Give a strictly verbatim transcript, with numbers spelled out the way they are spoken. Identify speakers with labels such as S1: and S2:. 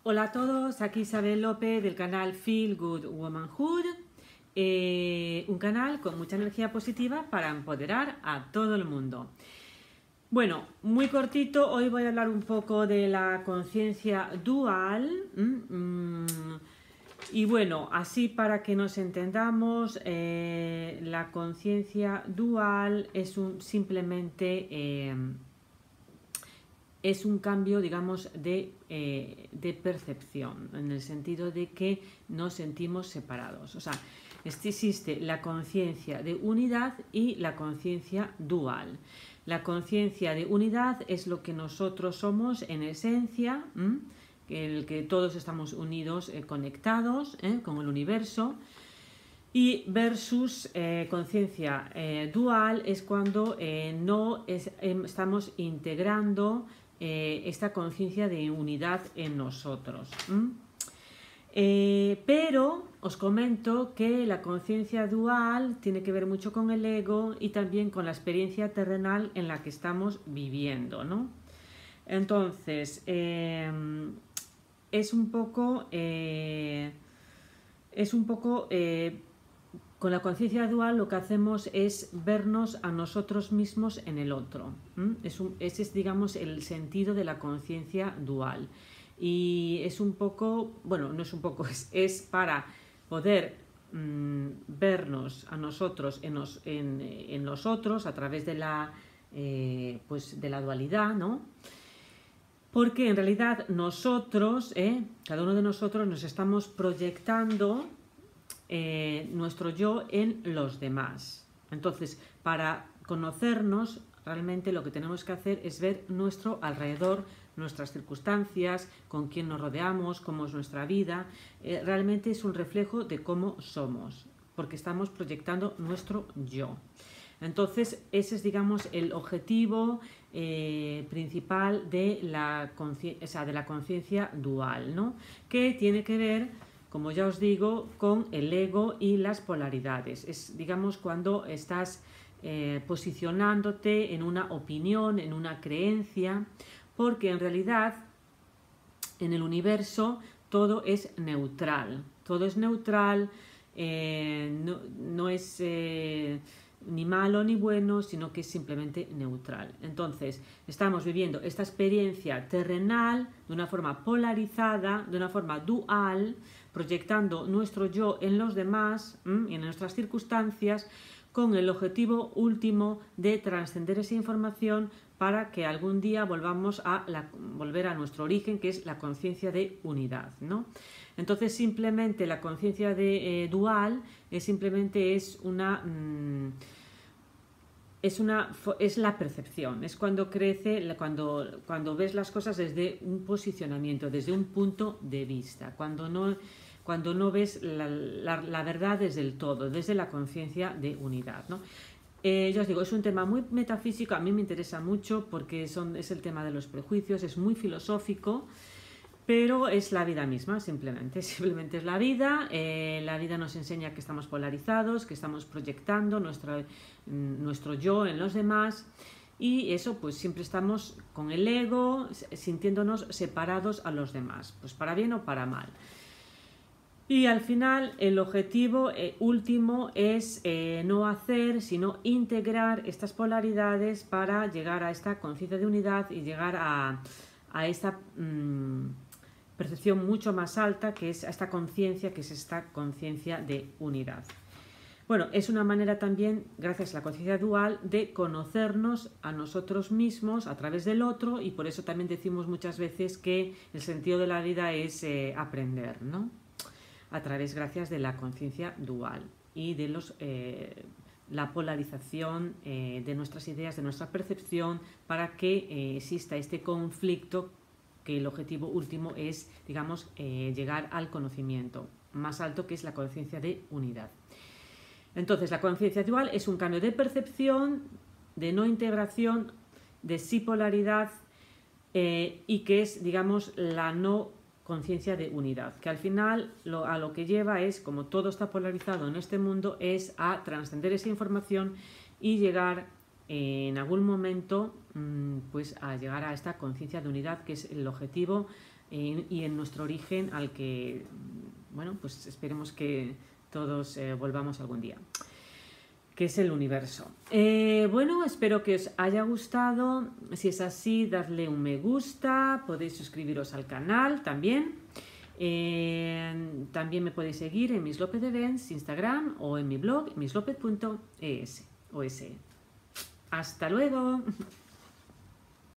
S1: Hola a todos, aquí Isabel López del canal Feel Good Womanhood, eh, un canal con mucha energía positiva para empoderar a todo el mundo. Bueno, muy cortito, hoy voy a hablar un poco de la conciencia dual. Mm, y bueno, así para que nos entendamos, eh, la conciencia dual es un, simplemente... Eh, es un cambio, digamos, de, eh, de percepción, en el sentido de que nos sentimos separados. O sea, existe la conciencia de unidad y la conciencia dual. La conciencia de unidad es lo que nosotros somos en esencia, ¿m? el que todos estamos unidos, eh, conectados ¿eh? con el universo. Y versus eh, conciencia eh, dual es cuando eh, no es, eh, estamos integrando eh, esta conciencia de unidad en nosotros. ¿Mm? Eh, pero os comento que la conciencia dual tiene que ver mucho con el ego y también con la experiencia terrenal en la que estamos viviendo, ¿no? Entonces, eh, es un poco... Eh, es un poco... Eh, Con la conciencia dual lo que hacemos es vernos a nosotros mismos en el otro. ¿Mm? Es un, ese es, digamos, el sentido de la conciencia dual. Y es un poco, bueno, no es un poco, es, es para poder mmm, vernos a nosotros en, nos, en, en los otros a través de la, eh, pues de la dualidad, ¿no? Porque en realidad nosotros, eh, cada uno de nosotros nos estamos proyectando Eh, nuestro yo en los demás. Entonces, para conocernos, realmente lo que tenemos que hacer es ver nuestro alrededor, nuestras circunstancias, con quién nos rodeamos, cómo es nuestra vida. Eh, realmente es un reflejo de cómo somos, porque estamos proyectando nuestro yo. Entonces, ese es, digamos, el objetivo eh, principal de la conciencia, o sea, de la conciencia dual, ¿no? Que tiene que ver, como ya os digo, con el ego y las polaridades. Es, digamos, cuando estás eh, posicionándote en una opinión, en una creencia, porque en realidad en el universo todo es neutral. Todo es neutral, eh, no, no es eh, ni malo ni bueno, sino que es simplemente neutral. Entonces, estamos viviendo esta experiencia terrenal de una forma polarizada, de una forma dual, proyectando nuestro yo en los demás y en nuestras circunstancias, con el objetivo último de trascender esa información para que algún día volvamos a la, volver a nuestro origen, que es la conciencia de unidad, ¿no? Entonces, simplemente la conciencia de eh, dual es simplemente es una mmm, es una es la percepción, es cuando crece, cuando cuando ves las cosas desde un posicionamiento, desde un punto de vista, cuando no cuando no ves la, la, la verdad desde el todo, desde la conciencia de unidad, ¿no? Eh, ya os digo, es un tema muy metafísico, a mí me interesa mucho porque son, es el tema de los prejuicios, es muy filosófico, pero es la vida misma, simplemente, simplemente es la vida. Eh, la vida nos enseña que estamos polarizados, que estamos proyectando nuestro, nuestro yo en los demás, y eso pues siempre estamos con el ego, sintiéndonos separados a los demás, pues para bien o para mal. Y al final el objetivo eh, último es eh, no hacer, sino integrar estas polaridades para llegar a esta conciencia de unidad y llegar a, a esta mmm, percepción mucho más alta, que es esta conciencia, que es esta conciencia de unidad. Bueno, es una manera también, gracias a la conciencia dual, de conocernos a nosotros mismos a través del otro, y por eso también decimos muchas veces que el sentido de la vida es eh, aprender, ¿no? A través, gracias de la conciencia dual y de los, eh, la polarización eh, de nuestras ideas, de nuestra percepción, para que eh, exista este conflicto, que el objetivo último es, digamos, eh, llegar al conocimiento más alto, que es la conciencia de unidad. Entonces, la conciencia dual es un cambio de percepción, de no integración, de sí polaridad, eh, y que es, digamos, la no conciencia de unidad, que al final lo, a lo que lleva es, como todo está polarizado en este mundo, es a trascender esa información y llegar eh, en algún momento mmm, pues a llegar a esta conciencia de unidad, que es el objetivo eh, y en nuestro origen al que, bueno, pues esperemos que todos eh, volvamos algún día, que es el universo. Eh, bueno, espero que os haya gustado. Si es así, dadle un me gusta, podéis suscribiros al canal también. Eh, también me podéis seguir en Miss López Events, Instagram, o en mi blog, miss lopez punto es. Hasta luego.